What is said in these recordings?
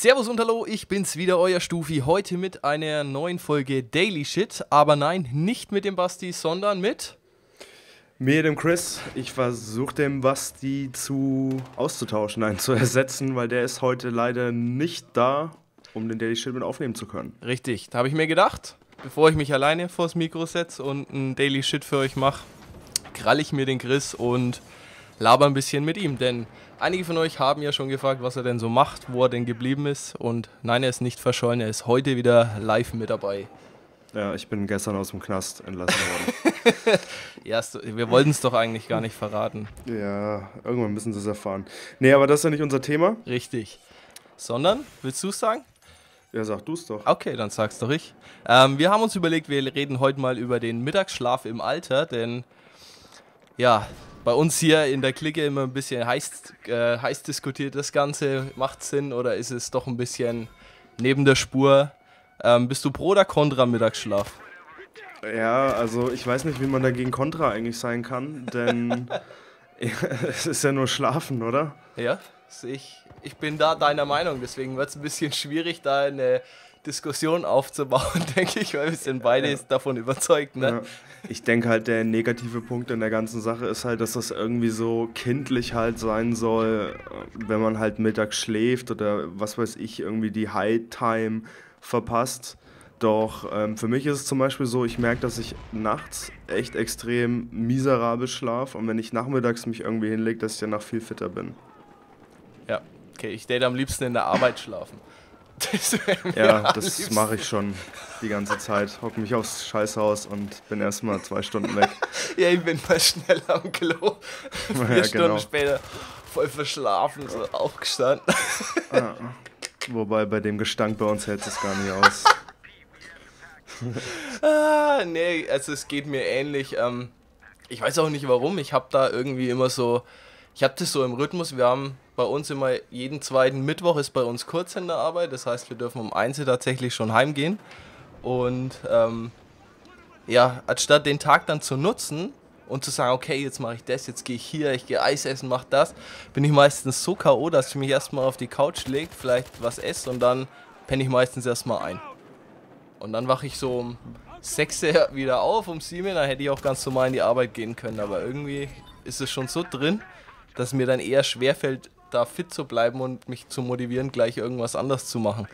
Servus und hallo, ich bin's wieder, euer Stufi, heute mit einer neuen Folge Daily Shit, aber nein, nicht mit dem Basti, sondern mit... Mir, dem Chris. Ich versuche den Basti zu ersetzen, weil der ist heute leider nicht da, um den Daily Shit mit aufnehmen zu können. Richtig, da habe ich mir gedacht, bevor ich mich alleine vors Mikro setze und einen Daily Shit für euch mache, krall ich mir den Chris und laber ein bisschen mit ihm, denn einige von euch haben ja schon gefragt, was er denn so macht, wo er denn geblieben ist, und nein, er ist nicht verschollen, er ist heute wieder live mit dabei. Ja, ich bin gestern aus dem Knast entlassen worden. Ja, wir wollten es doch eigentlich gar nicht verraten. Ja, irgendwann müssen sie es erfahren. Nee, aber das ist ja nicht unser Thema. Richtig. Sondern, willst du es sagen? Ja, sag du es doch. Okay, dann sag's doch ich. Wir haben uns überlegt, wir reden heute mal über den Mittagsschlaf im Alter, denn ja, bei uns hier in der Clique immer ein bisschen heiß diskutiert das Ganze. Macht Sinn oder ist es doch ein bisschen neben der Spur? Bist du pro oder contra Mittagsschlaf? Ja, also ich weiß nicht, wie man dagegen kontra eigentlich sein kann, denn es ist ja nur Schlafen, oder? Ja, ich bin da deiner Meinung, deswegen wird es ein bisschen schwierig, da eine Diskussion aufzubauen, denke ich, weil wir sind beide davon überzeugt. Ne? Ja. Ich denke halt, der negative Punkt in der ganzen Sache ist halt, dass das irgendwie so kindlich halt sein soll, wenn man halt mittags schläft oder was weiß ich, irgendwie die High-Time verpasst. Doch für mich ist es zum Beispiel so, ich merke, dass ich nachts echt extrem miserabel schlafe und wenn ich nachmittags mich irgendwie hinlege, dass ich danach viel fitter bin. Ja, okay, ich date am liebsten in der Arbeit schlafen. Das mache ich schon die ganze Zeit. Hock mich aufs Scheißhaus und bin erstmal 2 Stunden weg. Ja, ich bin mal schnell am Klo. 4 Stunden später voll verschlafen, so aufgestanden. Ja. Wobei bei dem Gestank bei uns hält es gar nicht aus. Nee, also es geht mir ähnlich. Ich weiß auch nicht warum. Ich habe da irgendwie immer so, ich habe das so im Rhythmus. Wir haben bei uns immer jeden zweiten Mittwoch ist bei uns Kurzhänderarbeit. Das heißt, wir dürfen um 1 Uhr tatsächlich schon heimgehen. Und ja, anstatt den Tag dann zu nutzen und zu sagen, okay, jetzt mache ich das, jetzt gehe ich hier, ich gehe Eis essen, mache das, bin ich meistens so K.O., dass ich mich erstmal auf die Couch lege, vielleicht was esse und dann penne ich meistens erstmal ein. Und dann wache ich so um 6 Uhr wieder auf, um 7 Uhr, dann hätte ich auch ganz normal in die Arbeit gehen können. Aber irgendwie ist es schon so drin, dass es mir dann eher schwerfällt, da fit zu bleiben und mich zu motivieren, gleich irgendwas anderes zu machen.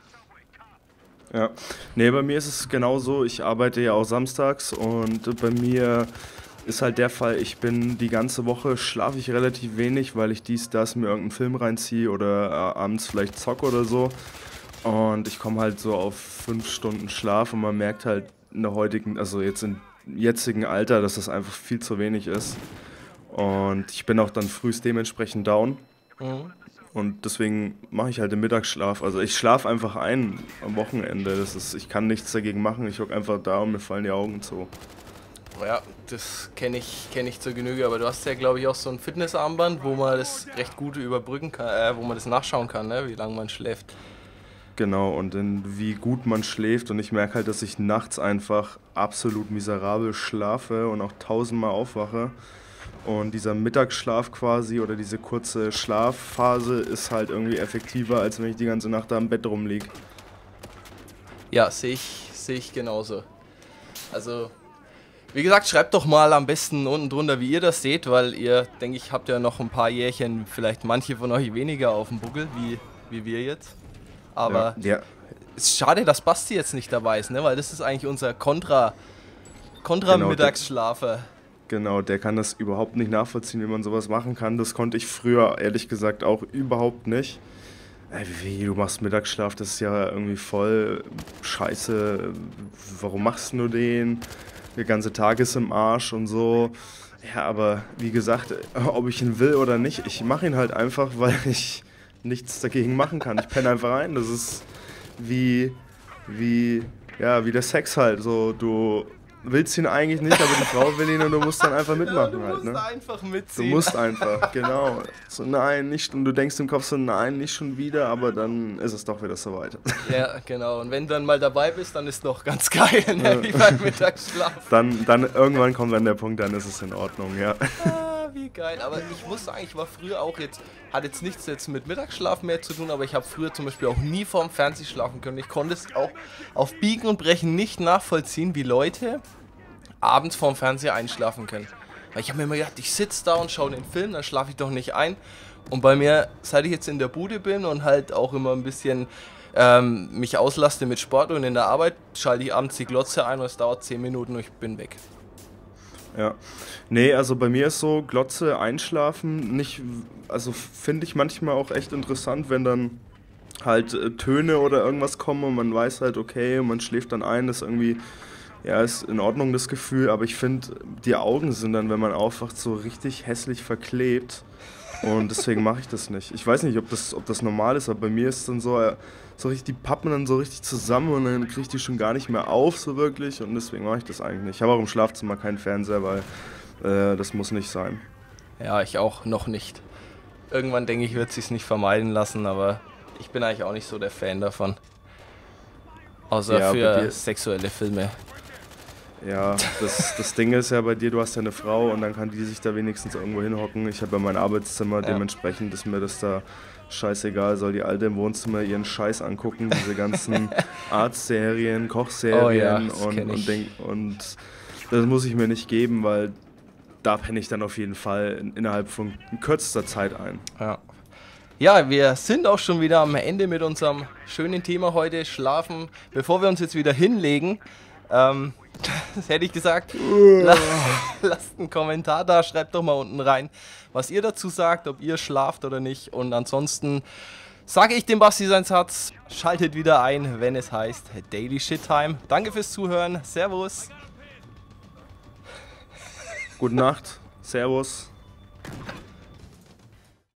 Ja, nee, bei mir ist es genauso. Ich arbeite ja auch samstags und bei mir ist halt der Fall, ich bin die ganze Woche, schlafe ich relativ wenig, weil ich das mir irgendeinen Film reinziehe oder abends vielleicht zocke oder so. Und ich komme halt so auf 5 Stunden Schlaf und man merkt halt in der heutigen, also jetzt im jetzigen Alter, dass das einfach viel zu wenig ist. Und ich bin auch dann frühst dementsprechend down. Mhm. Und deswegen mache ich halt den Mittagsschlaf. Also ich schlafe einfach ein am Wochenende. Ich kann nichts dagegen machen. Ich hocke einfach da und mir fallen die Augen zu. Ja, das kenn ich zur Genüge. Aber du hast ja, glaube ich, auch so ein Fitnessarmband, wo man das recht gut überbrücken kann, wo man das nachschauen kann, ne? Wie lange man schläft. Genau, und wie gut man schläft. Und ich merke halt, dass ich nachts einfach absolut miserabel schlafe und auch 1000-mal aufwache. Und dieser Mittagsschlaf quasi oder diese kurze Schlafphase ist halt irgendwie effektiver, als wenn ich die ganze Nacht da im Bett rumliege. Ja, sehe ich genauso. Also, wie gesagt, schreibt doch mal am besten unten drunter, wie ihr das seht, weil ihr, denke ich, habt ja noch ein paar Jährchen, vielleicht manche von euch weniger auf dem Buckel, wie wir jetzt. Aber ja. es ist schade, dass Basti jetzt nicht dabei ist, ne? Weil das ist eigentlich unser Kontra-Mittagsschlafer. Genau, der kann das überhaupt nicht nachvollziehen, wie man sowas machen kann. Das konnte ich früher, ehrlich gesagt, auch überhaupt nicht. Wie, du machst Mittagsschlaf, das ist ja irgendwie voll scheiße. Warum machst du den? Der ganze Tag ist im Arsch und so. Ja, aber wie gesagt, ob ich ihn will oder nicht, ich mache ihn halt einfach, weil ich nichts dagegen machen kann. Ich penne einfach ein. Das ist wie der Sex halt. So, du willst ihn eigentlich nicht, aber die Frau will ihn und du musst dann einfach mitmachen. Ja, du musst halt, ne? einfach mitziehen. Du musst einfach, genau. So, nein, nicht. Und du denkst im Kopf so, nein, nicht schon wieder, aber dann ist es doch wieder soweit. Ja, genau. Und wenn du dann mal dabei bist, dann ist doch ganz geil, ne? Wie beim Mittagsschlaf. Dann irgendwann kommt dann der Punkt, dann ist es in Ordnung, ja. wie geil. Aber ich muss sagen, ich war früher auch hat jetzt nichts jetzt mit Mittagsschlaf mehr zu tun, aber ich habe früher zum Beispiel auch nie vorm Fernsehen schlafen können. Ich konnte es auch auf Biegen und Brechen nicht nachvollziehen, wie Leute abends vorm Fernseher einschlafen können. Weil ich habe mir immer gedacht, ich sitze da und schaue den Film, dann schlafe ich doch nicht ein. Und bei mir, seit ich jetzt in der Bude bin und halt auch immer ein bisschen mich auslaste mit Sport und in der Arbeit, schalte ich abends die Glotze ein und es dauert 10 Minuten und ich bin weg. Ja. Nee, also bei mir ist so, Glotze einschlafen nicht, also finde ich manchmal auch echt interessant, wenn dann halt Töne oder irgendwas kommen und man weiß halt, okay, man schläft dann ein, das irgendwie, ja, ist in Ordnung das Gefühl, aber ich finde, die Augen sind dann, wenn man aufwacht, so richtig hässlich verklebt und deswegen mache ich das nicht. Ich weiß nicht, ob das normal ist, aber bei mir ist es dann so richtig, die pappen dann so richtig zusammen und dann kriege ich die schon gar nicht mehr auf, so wirklich, und deswegen mache ich das eigentlich nicht. Ich habe auch im Schlafzimmer keinen Fernseher, weil das muss nicht sein. Ja, ich auch noch nicht. Irgendwann denke ich, wird es sich nicht vermeiden lassen, aber ich bin eigentlich auch nicht so der Fan davon. Außer Ja, für sexuelle Filme. Ja, das Ding ist ja bei dir, du hast ja eine Frau und dann kann die sich da wenigstens irgendwo hinhocken. Ich habe ja mein Arbeitszimmer, dementsprechend ist mir das da scheißegal. Soll die Alte im Wohnzimmer ihren Scheiß angucken, diese ganzen Arztserien, Kochserien und das muss ich mir nicht geben, weil da penne ich dann auf jeden Fall innerhalb von kürzester Zeit ein. Ja. Ja, wir sind auch schon wieder am Ende mit unserem schönen Thema heute, Schlafen. Bevor wir uns jetzt wieder hinlegen, das hätte ich gesagt, lasst einen Kommentar da, schreibt doch mal unten rein, was ihr dazu sagt, ob ihr schlaft oder nicht. Und ansonsten sage ich dem Basti seinen Satz, schaltet wieder ein, wenn es heißt Daily Shit Time. Danke fürs Zuhören, Servus. Gute Nacht, Servus.